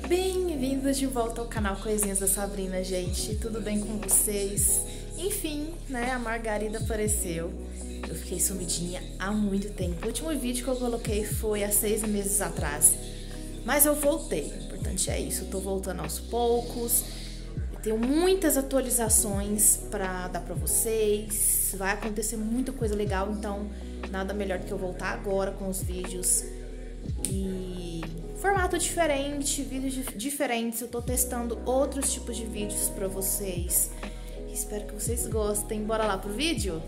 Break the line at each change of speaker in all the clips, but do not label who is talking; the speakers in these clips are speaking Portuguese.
Bem-vindos de volta ao canal Coisinhas da Sabrina, gente. Tudo bem com vocês? Enfim, né, a Margarida apareceu. Eu fiquei sumidinha há muito tempo. O último vídeo que eu coloquei foi há 6 meses atrás. Mas eu voltei. O importante é isso, eu tô voltando aos poucos. Eu tenho muitas atualizações pra dar pra vocês. Vai acontecer muita coisa legal, então nada melhor do que eu voltar agora com os vídeos. E formato diferente, vídeos diferentes. Eu tô testando outros tipos de vídeos pra vocês. Espero que vocês gostem. Bora lá pro vídeo?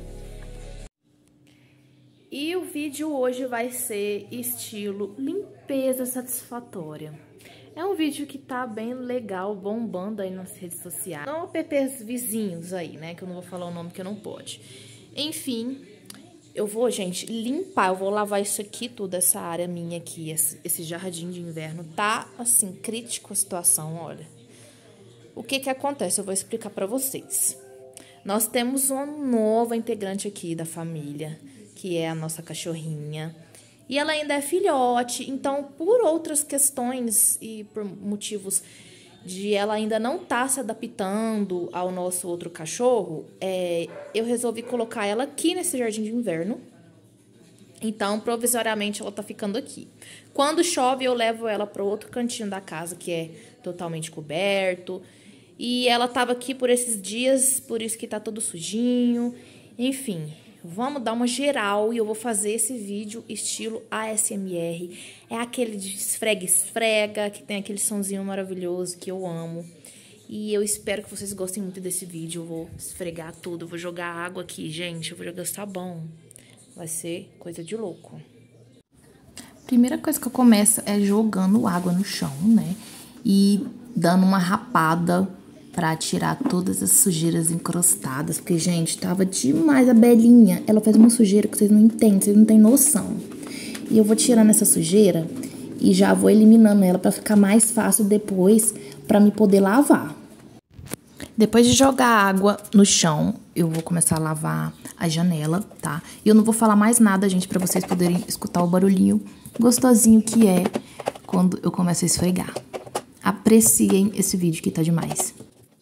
E o vídeo hoje vai ser estilo limpeza satisfatória. É um vídeo que tá bem legal, bombando aí nas redes sociais. Não apps vizinhos aí, né? Que eu não vou falar o nome que não pode. Enfim, eu vou, gente, limpar. Eu vou lavar isso aqui tudo, essa área minha aqui, esse jardim de inverno. Tá, assim, crítico a situação, olha. O que que acontece? Eu vou explicar pra vocês. Nós temos uma nova integrante aqui da família, que é a nossa cachorrinha. E ela ainda é filhote, então por outras questões e por motivos de ela ainda não estar se adaptando ao nosso outro cachorro, eu resolvi colocar ela aqui nesse jardim de inverno. Então, provisoriamente, ela tá ficando aqui. Quando chove, eu levo ela para outro cantinho da casa, que é totalmente coberto. E ela tava aqui por esses dias, por isso que tá todo sujinho. Enfim, vamos dar uma geral e eu vou fazer esse vídeo estilo ASMR. É aquele de esfrega-esfrega, que tem aquele sonzinho maravilhoso que eu amo. E eu espero que vocês gostem muito desse vídeo. Eu vou esfregar tudo, eu vou jogar água aqui, gente. Eu vou jogar sabão. Vai ser coisa de louco. Primeira coisa que eu começo é jogando água no chão, né? E dando uma rapada pra tirar todas as sujeiras encrostadas. Porque, gente, tava demais a Belinha. Ela faz uma sujeira que vocês não entendem, vocês não têm noção. E eu vou tirando essa sujeira e já vou eliminando ela pra ficar mais fácil depois pra me poder lavar. Depois de jogar água no chão, eu vou começar a lavar a janela, tá? E eu não vou falar mais nada, gente, pra vocês poderem escutar o barulhinho gostosinho que é quando eu começo a esfregar. Apreciem esse vídeo que tá demais.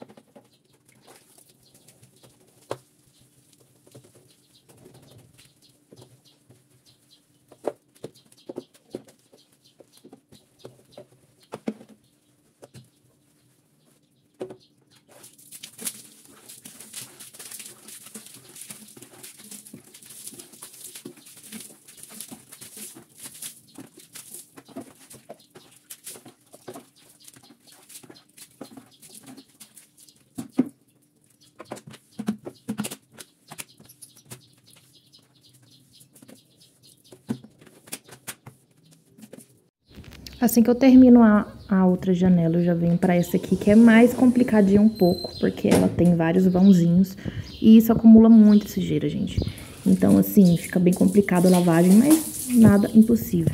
Assim que eu termino a outra janela, eu já venho pra essa aqui, que é mais complicadinha um pouco, porque ela tem vários vãozinhos e isso acumula muito sujeira, gente. Então, assim, fica bem complicado a lavagem, mas nada impossível.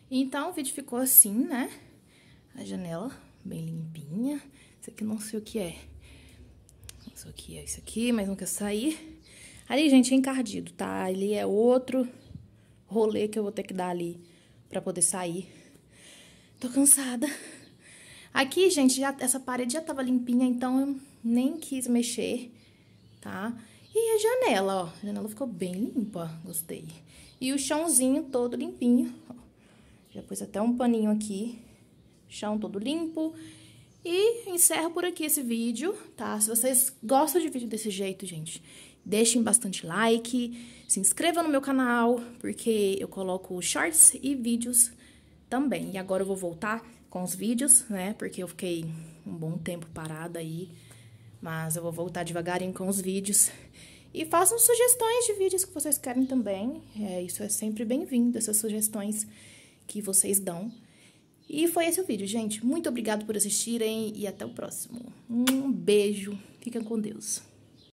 Então, o vídeo ficou assim, né? A janela bem limpinha. Isso aqui não sei o que é. Isso aqui é isso aqui, mas não quer sair. Ali, gente, é encardido, tá? Ali é outro rolê que eu vou ter que dar ali pra poder sair. Tô cansada. Aqui, gente, essa parede já tava limpinha, então eu nem quis mexer, tá? E a janela, ó. A janela ficou bem limpa, gostei. E o chãozinho todo limpinho, ó. Já pus até um paninho aqui. Chão todo limpo. E encerro por aqui esse vídeo, tá? Se vocês gostam de vídeo desse jeito, gente, deixem bastante like, se inscrevam no meu canal, porque eu coloco shorts e vídeos também. E agora eu vou voltar com os vídeos, né? Porque eu fiquei um bom tempo parada aí, mas eu vou voltar devagarinho com os vídeos. E façam sugestões de vídeos que vocês querem também. Isso é sempre bem-vindo, essas sugestões que vocês dão. E foi esse o vídeo, gente. Muito obrigada por assistirem e até o próximo. Um beijo. Fiquem com Deus.